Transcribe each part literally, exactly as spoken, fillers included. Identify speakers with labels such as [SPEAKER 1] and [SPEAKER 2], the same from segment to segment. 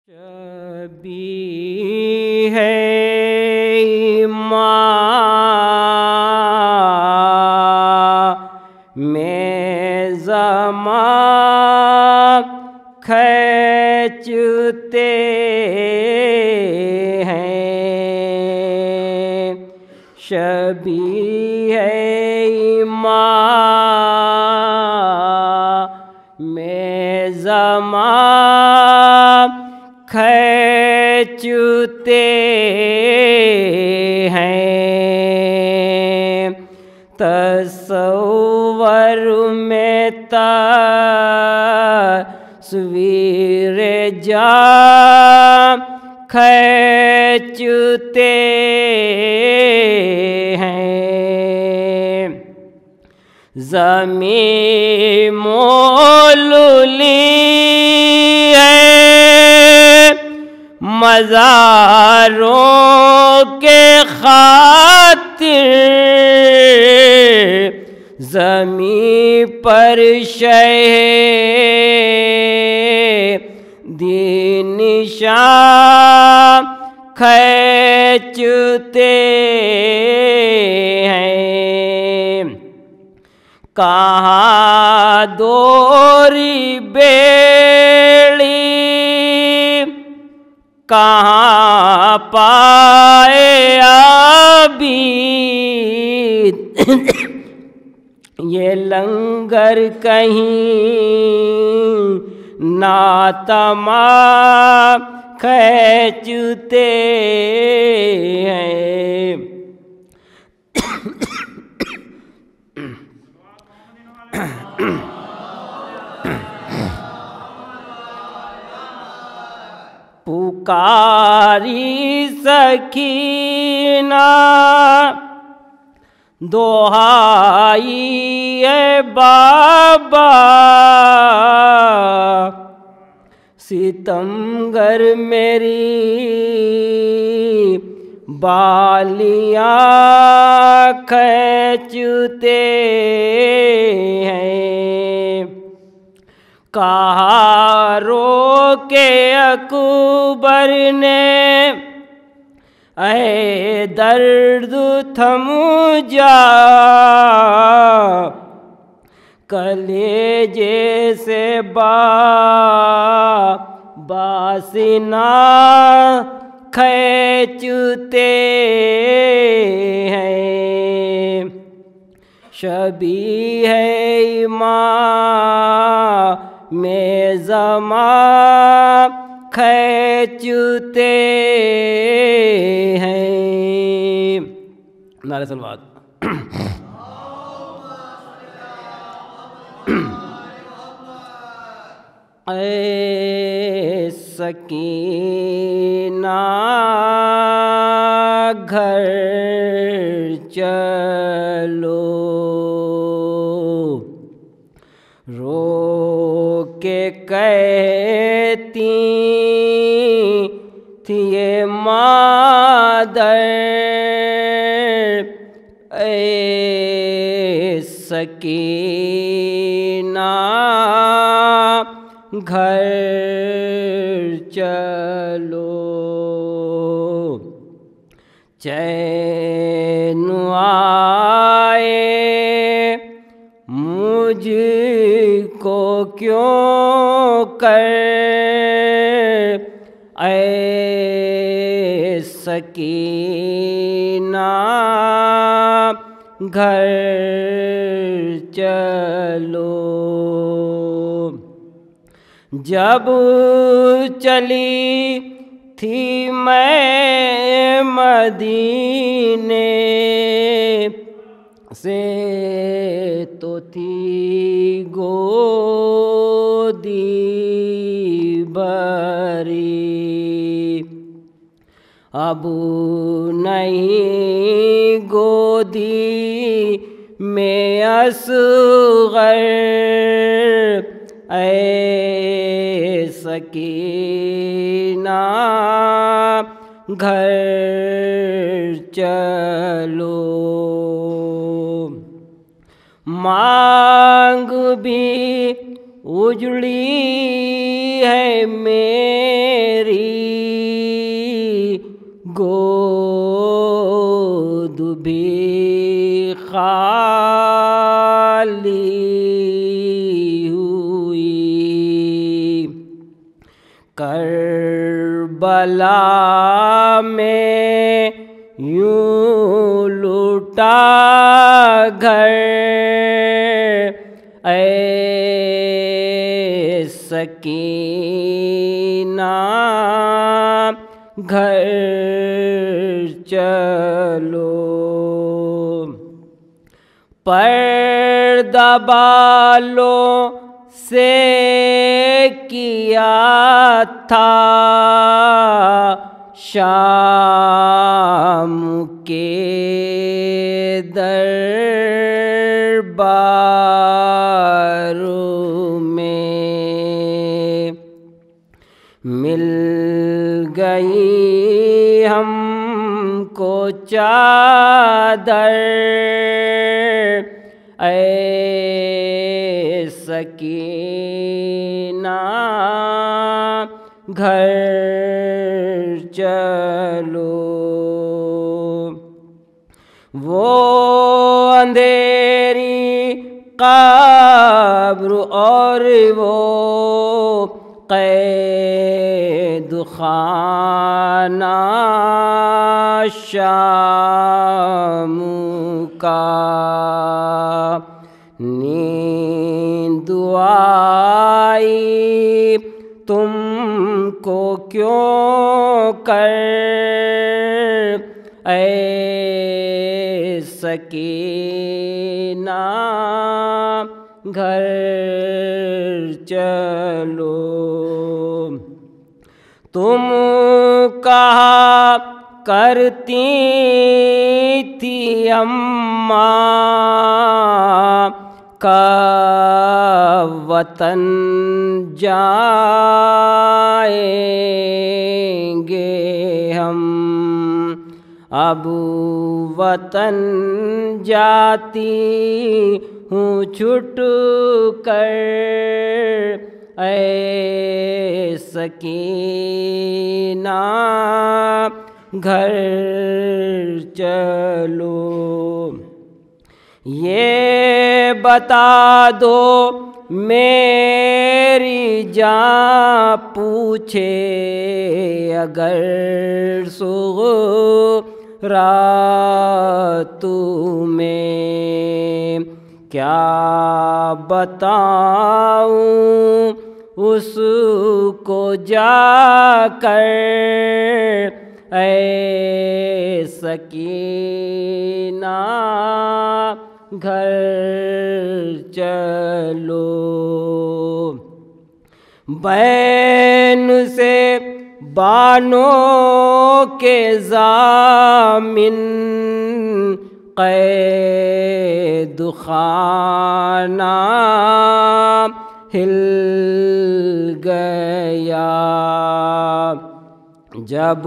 [SPEAKER 1] شبیہ ماں میں زمان کھینچتے ہیں، شبیہ ماں میں زمان کھینچتے ہیں، تصور میں تصویر جاں کھینچتے ہیں، زمین مولولی مزاروں کے خاطر، زمین پر شہ دین نشان کھینچتے ہیں، کہاں دوری بیڑی کہاں پائے عابد، یہ لنگر کہیں نہ تمام کھینچتے ہیں، پکاری سکینہ دہائی ہے بابا، ستمگر میری بالیاں کھینچتے ہیں، کہا رو کے اکبر نے اے درد تھم جا، کلیجے سے با باسنا کھینچتے ہیں، شبیہ ماں میں زمان کھینچتے ہیں۔ نعرہ صلوات۔ اے سکینہ گھر چلو، رو کے کہتی تھی یہ مادر، اے سکینہ گھر چلو، چین آئے مجھ کو کیوں کر، اے سکینہ گھر چلو، جب چلی تھی میں مدینے سے تو تھی گودی بری، اب نہیں گودی میں اصغر، اے سکینہ گھر چلو، مانگ بھی اجڑی ہے میری کربلا میں یوں لوٹا گھر، اے سکینہ گھر چلو، پردہ بالوں سے کیا تھا شام کے درباروں میں، مل گئی ہم کو چادر، اے سکینہ گھر چلو، وہ اندھیری قبر اور وہ قید خانہ شام کا، نیند آئی تم کو کیوں کر، اے سکینہ گھر چلو، تم کہا کرتی تھی اماں کا وطن جائیں گے ہم، اب وطن جاتی ہوں چھٹ کر، اے سکینہ گھر چلو، یہ بتا دو میری جاں پوچھے اگر صغرا تمہیں، کیا بتاؤں اس کو جا کر، اے سکینہ گھر چلو، بین سے بانوں کے ضامن قید خانہ ہل گیا، جب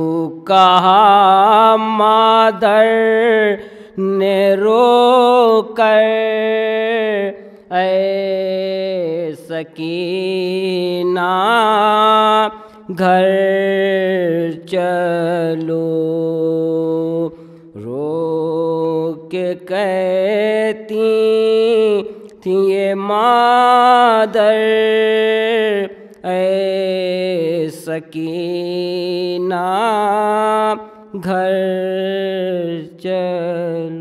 [SPEAKER 1] کہا مادر نے رو کر، اے سکینہ گھر چلو، رو کے کہتی تھی یہ مادر، اے سکینہ گھر چلو۔